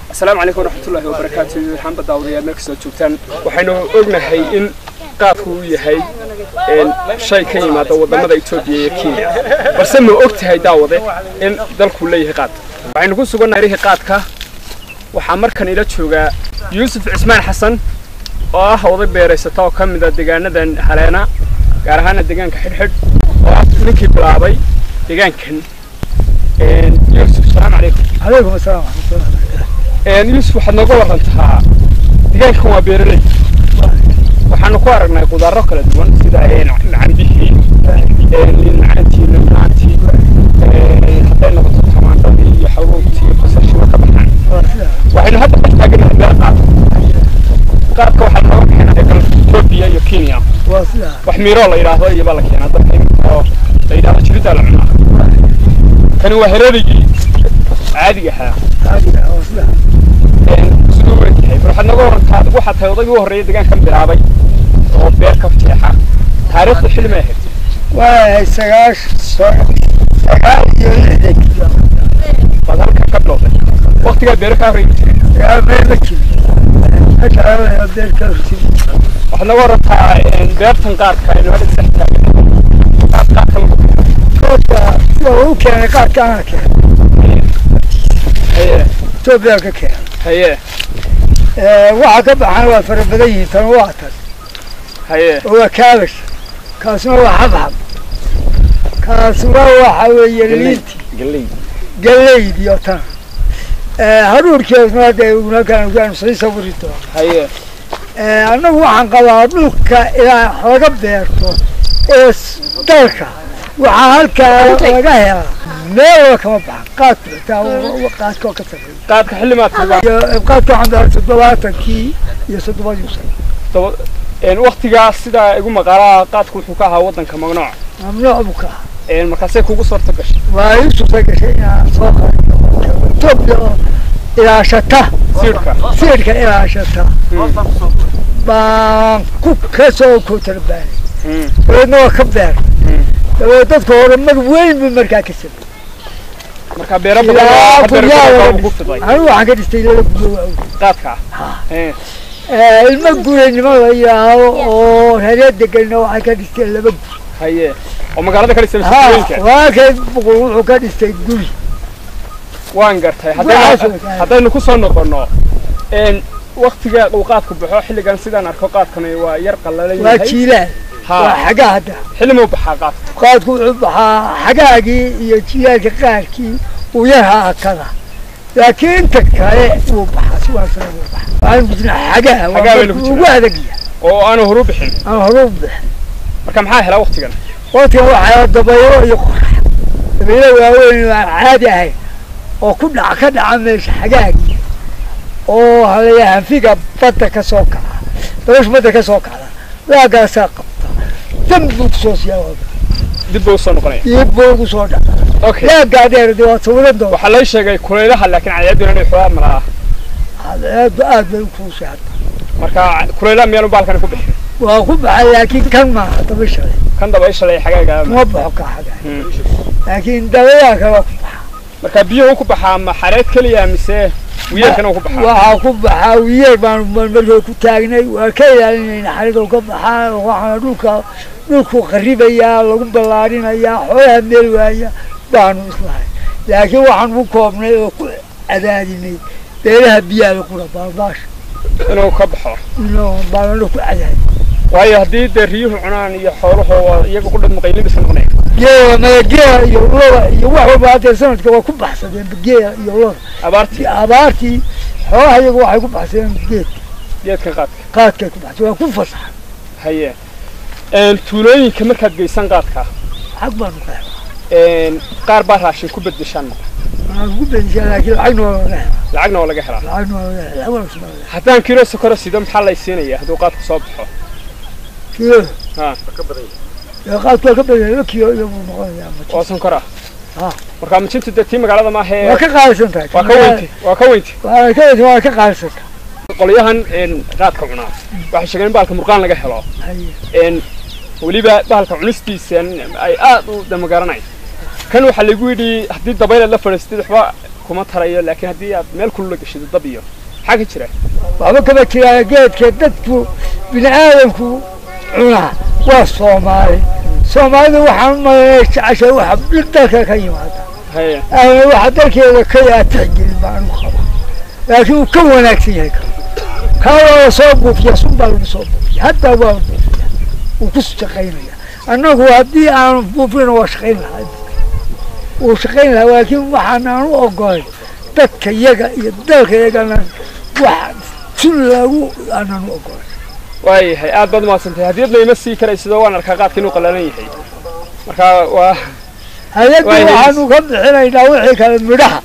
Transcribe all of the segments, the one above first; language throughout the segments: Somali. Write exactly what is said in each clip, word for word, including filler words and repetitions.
السلام عليكم ورحمة الله وبركاته. الحمد لله وضيع مركز الجوتان وحنا قلنا هاي إن قافوا يهاي شيء كيما داود لما دا إثيوبيا كينيا بس إنه وقت هاي داود إن دل كليه قاد وحنا نقول سجون نريه قاد كه وحمر كان إلى شوجا يوسف عثمان حسن آه وضي بيرس تاو كم من الدجاجة ده حلانا كارهنا الدجاجة حد حد ونكي بلابي دجاجة كن يوسف السلام عليكم. عليكم السلام ورحمة الله وبركاته. يوسف waxaad naga warantaa deegaanka waa beeraley waxaan ku aragnay qudaaro kala duwan sida ay canbihii ee nacantii nacantii ee haday noqoto tamaandhada iyo xaruurtii qasashiga ka baxaan waxaynu hadda taaganahay beer qaad qaadka waxaa loo keenay dalka Ethiopia iyo Kenya waa sida wax miiro la yiraahdo iyo baa la keenay dadka oo la yiraahdo jirida la cunaa kan waa hereerigii caadiga ah caadiga ah waa sida waxaad naga warantaa waxaad tahay odaygii ugu horreeyay deegaankan bilaabay oo beer ka fiixa taariikhda xilli ma ahayd waa sagaash sagaal iyo lixdan baad halka ka bilowday waqtigaa beer ka horreeyay yaa beer ma jirin haka aa beer ka horreeyay waxaad naga warantaa beertan qaadka inuu hadda sax taagan qaad qaadka lagu qaadka sida uu keenay qaadka aan keenay haye Ethiopia ka keenay haye waxa ka baxan waa farabadan tan waa tan haye waa kaabash kaasna waa xabxab kaasna waxa weeye liinti galay galay iyo tan ee haruurkeedna day una kan kan soo sawirto haye ee anagu waxaan qabaa dhulka ilaa laga beerto ee dalka waxa halka laga helaa meel kama baxan qaadka taa qaadka ka tagay qaadka xilli ma tagaa qaadka candar toddobaatankii iyo soddobadii sano een waqtigaas sida igu maqaalaa qaadku wuxuu ka ahaa wadanka mamnuuc mamnuuc buu ka een markaasay kugu suurta gashay waa isu gashay inaan soo qaaday Ethiopia ilaa shata siirka siirka ilaa shata baan ku kasoo ku tarbaan wadno ka beer dadka hore mar weyn buu markaa ka sabay marka beero badan oo beero ugu fiday anu waxaan ka dhistay laba guri qaadka ee ee ilma gureynimada yaaho oo reer degan waxay ka dhistay laba guri haye oo magaalada kale sameysanka waa ka wuxuu ka dhistay guri waan gartay haddii haddaynu ku soo noqono een waqtiga uu qaadku baxo xilligan sidaan arko qaadkan waa yar qalalay waa jiilaan waa xaga hadda xilli ma baxaa qaad qaadku wuxuu baxaa xagaagii iyo jiilaalka qaarkii uu yahaa kada laakiin inta kale uu baxaa si waa soo baxaa waxaan gudnaa xagaa ugu adagya oo aanu horu bixin aan horu bixin marka maxaa helaa waqtigan waqtigan waxaa dabayo iyo qorax dabaylo waaweyn aan caadi ahayn oo ku dhaca ka dhaca meesha xagaagii oo haleeyahay hanfiga badda ka soo kaca dabaysha badda ka soo kacda waagaasaa qabta dambu kusoo siyaawada dib buu soo noqonaya dib buu soo dhaca okay yaa gaadeer dib waa sawiran doon waxa la sheegay kuleelaha laakiin cayaaduna inay xoolaha malaa aad aad bay ku soo marka kuleelaha meel baalkan ku bixin waa ku baxay laakiin kan ma dabaysha kan dabaysha lay xagaaga ma baxo ka xagaa laakiin dabayaa kale ku baxa marka biyo ku baxaa ma xareed kaliya mise wiyeerkan ku baxaa waxa ku baxaa wiyeer baan markay ku taagnay waa ka ilaalinayna xareedo ka baxaa waxa dhulka dhulku qaribaya lagu ballaarinaya xoolaha meel waaya baanu islahay laakiin waxaan ku koobnay oo ku cadaadinay beeraha biyaha ku rabaash inuu ka baxo inuu baanu ku cadaad waayo haddii dariyuhu cunaan iyo xooluhu iyaga ku dhad maqaylin bisan noqonay geela magageela iyo loda iyo wax walba hadda sanadka waa ku baxsadeen geela iyo loda abaartii abaartii xoolaha iyagu waxay ku baxsadeen geed geedka qaadka qaadka ku baxsan waa ku fasaxan haye een tuulooyinka markaad geysan qaadka xaq baan u qaaday een qaar baa raashin ku bedeshaan aan ku bedeshaan laakiin lacagna waa laga helaa lacagna waa laga helaa lacagna waa laga helaa wala soo haddaan kiilo sokor sido maxaa la siinaya hadduu qaadku soo baxo kiilo ha ka badan ya qaadku ka badan kiilo iyo noqonaya oo sonkor ah ha marka mijintu dadtii magaalada ma ahe waa ka qaadsan tahay waa ka weynti waa ka weynti waa ka weynti waa ka qaadsan qolyahan een qaadka cunaa waxa sheegeen baalka murqaan laga helo een waliba baalka cunistiisa ay aad u damagaranay kan waxa lagu yiri hadii dabayl la fariistay waxba kuma tarayo laakiin haddii aad meel kulula gashido dab iyo maxaa ka jira waxba kama jiraan geedka dadku bini aadamku cunaa waa Soomaali Soomaalida waxaan u maleeyay jacashay waxa dalka ka yimaada haya أنا واحد ذكي كذا تحجل مع المخابر لكن كم وناكسي هيك كانوا صوبوا في صوب المصوب حتى هو وكسر خيرية أنه هو هدي أنا بوفين وشقين هذا وشقين لكن وحنا نوقع تك يجا يدك يجا واحد كله أنا نوقع واي هي أبد ما سنتي هدي بدنا يمسي كرا يسدوان الكعات كانوا قلنا يحيي مركا و هذا كله عنو قبل حين يدور حكى المرحة.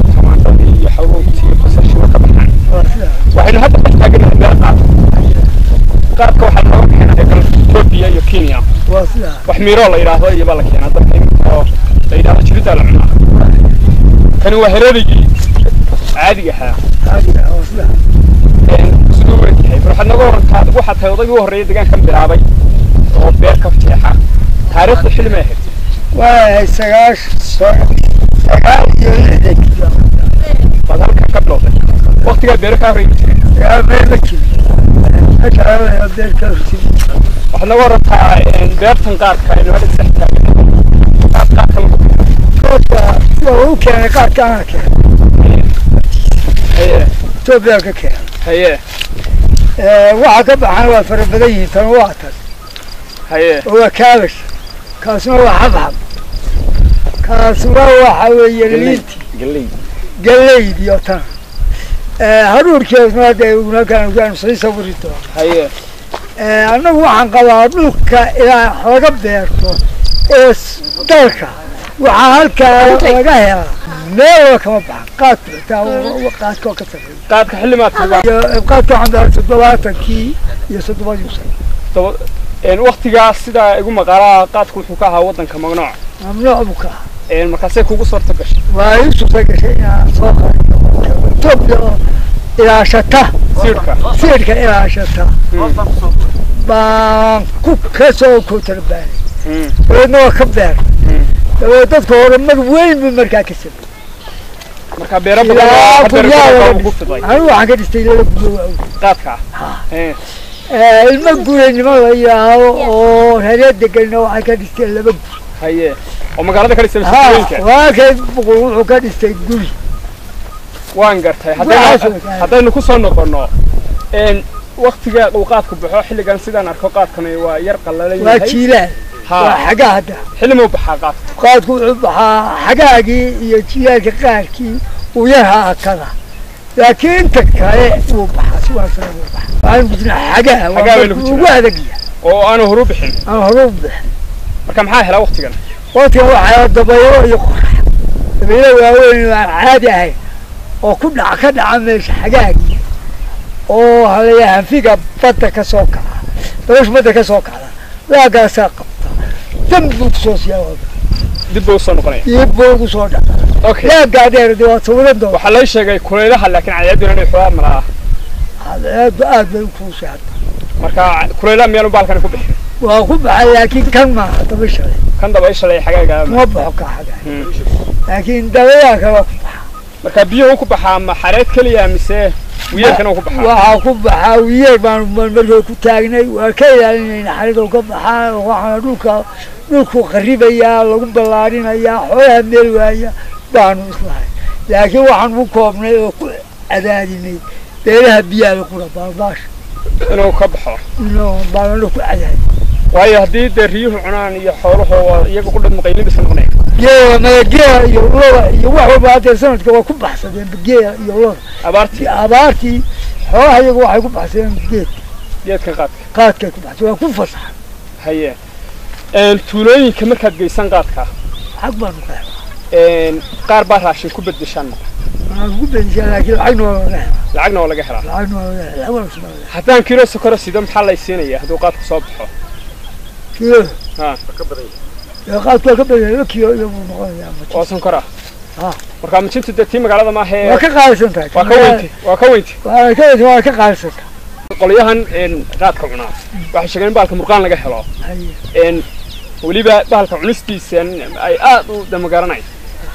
وحين هذا بحتاجنا نبقى قارك واحد نروح هنا يكون إثيوبيا يكينيا. وحميرة الله يراه يبغى لك هنا ضربين أو يراه شريط على عنا. كانوا هربي عادي حياة. عادي وصلها. سلوك هاي فروح نقول كذا واحد هيوضي وهريد كان كم بلعبي. أو بيركب تيحة. تاريخ الحلم هيك. واي سجاش سجاش يلحق بدل كقبله وقت قال بيركا ريت يا بيركي أشعر يا بيركا وحنا ورطها بيرتن قارك إنه هذا سحتها قارك كوتا هو كان قارك كان كان هي تو بيركا كان هي واحد طبعا هو فرق بديه تنواتر هي هو كابش كاسمه هو حبحب كاسمه هو حوي الليتي قليد قليد يوتان هرور كيف ما ده كان كان صيصة بريتو هي أنا هو عن قوارنك إلى حرق بيرتو إس داركا وعالك وجاهها ما كم بعقات تاو وقات كوكتر قاد كحلمات قات عند صدوات كي يصدوا يوصل طب إن وقت جاء سيدا يقوم قرا قاد كل حكاها وطن كمجنوع ممنوع بكا إن مكاسي كوكو صار تقش ويوسف تقش يا صاحب تبدو إلى شتى سيركا سيركا إلى شتى بان كوك كسو كوتر بالي وإنه كبير تذكر من وين من مركز كسب مركز بيرب لا بيا أنا واحد يستيل قادك إيه المقبول إنه ما هي أو هذا دقنا واحد يستيل لبب هي ومقالة كان يستمر ها واحد بقول وكان يستيل وان قرتها حتى حتى إنه كسر نقرنا إن وقت جاء وقاتك بحوا حل كان سيدنا أركوقات كانوا يرقى الله وكيله حاجة هذا حلموا بحاقات قاتك بحا حاجة يجيك قاركي وياها كذا لكن أنت كاي وبحا سواء سواء وبحا أنا بدنا حاجة وهذا قيا وأنا هروب حين أنا هروب حين مركم حاجة لا وقت كان وقت هو حياة دبيو يقرح دبيو وين عادي هاي وكل عقد عمش حاجة أو هذا فيك فتك سوكا بس فتك سوكا لا قال ساقط تنبض سوسيا دبوا صنقني يبوا صودا أوكي لا قادر دوا صورن دوا وحلاش شيء كليلها لكن عيادنا نحوها مرة هذا هذا بالفوس هذا مركا كليلها ميانو بالكن كوبي وأخذ لكن كان ما طبيش كان طبيش لي حاجة ما بحكي حاجة لكن دوايا كوب مركا بيو كوب حام حريت كليا مسه ويا كانوا كوب حام وأخذ حاوية بان بان بان كتاعنا وكذا يعني حريت كوب حام وحنا دوكا دوكو قريبا يا لقوم بلارين يا حوالي ميلوا يا بانو إسلاي لكن وحنا بكوبنا أداني بيرها بيا القرى باش إنه كبحة إنه بانو أداني وهي هدي دريه عنان يحوله يقول المقيمين بسنقنين جيا ما جيا يولو يوحوا بعد سنة كوا كوب حسدين بجيا يولو أبارتي أبارتي حواه يقوا حيكوب حسدين بجيت جيت كقات قات كوب حسدين وكوب فصح هي التولين كمر كات جيسان قاتك حقبا نقاع إن قاربات عشان كوب الدشان أنا كوب الدشان لكن العين ولا غير العين ولا جحرة العين ولا غير الأول سنة حتى كيلو سكر سيدم حلا يسيني هدو قاتك صبحه كيلو ها يا قات كوب لك يو يو مغني وصل كرة ها مركب من شنت الدتي مقالة ما هي وكقال سنتك وكوينتي وكوينتي وكذا وكقال سنتك قليهن إن قاتك عنا واحد شغالين بالك مرقان لقى حلا إن وليبا بالك عنستي سن أي آه دم قرناي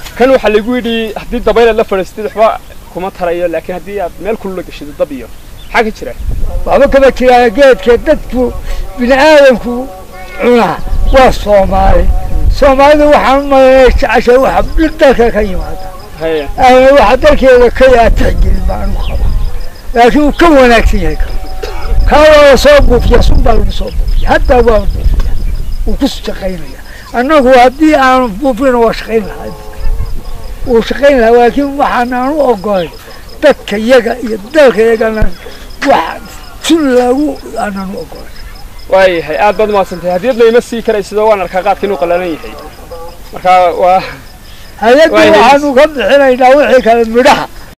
كانوا حلقوا لي حديد دبيل لا فرستي waxba kuma tarayo laakiin hadii aad meel kulul gashido dab iyo xaga jira waxba kaba jira geedka dadku bini'aadamku cunaa waa Soomaali Soomaalida waxaan maray cashay waxa dhulka ka yimaada haya ee waxa dalkeeda ka yaatay baan qaba laakiin ka wanaagsan yahay ka soo buufiya sunbal soo buufiya hatta waa uu ku shaqeynaya annagu hadii aan buufin waa shaqeyn lahayd uu shaqeyn lahaa laakiin waxaan aan u ogolay dadka iyaga iyo dalka iyagana wax tul lagu aanan u ogolay way hay aad bad ma santay hadiyadna ima sii karaysido waan arkaa qaadka inuu qalalan yahay marka waa hay'addu waxaanu ka bixinaynaa wixii kale midhaha